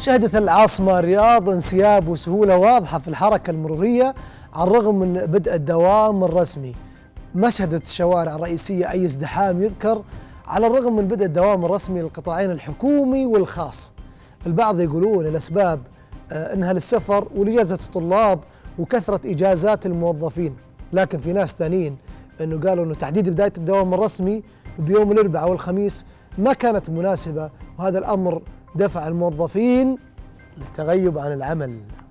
شهدت العاصمة الرياض انسياب وسهولة واضحة في الحركة المرورية على الرغم من بدء الدوام الرسمي. ما شهدت الشوارع الرئيسية أي ازدحام يذكر على الرغم من بدء الدوام الرسمي للقطاعين الحكومي والخاص. البعض يقولون الأسباب أنها للسفر ولإجازة الطلاب وكثرة إجازات الموظفين، لكن في ناس ثانيين أنه قالوا أنه تحديد بداية الدوام الرسمي بيوم الأربعاء والخميس ما كانت مناسبة، وهذا الأمر دفع الموظفين للتغيب عن العمل.